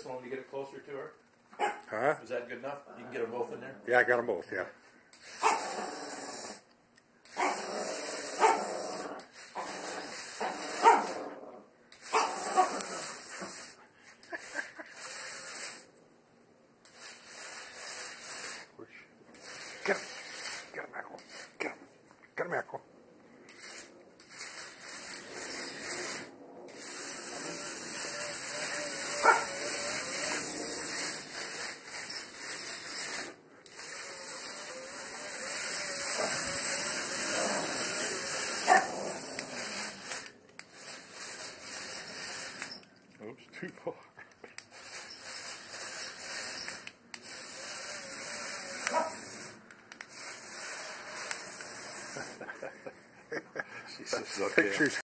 one to get it closer to her? Huh? Is that good enough? You can get them both in there? Yeah, I got them both, yeah. Get him. Get him, Echo. Get him. Get him, Echo. Oops, too far. She says, okay. Pictures.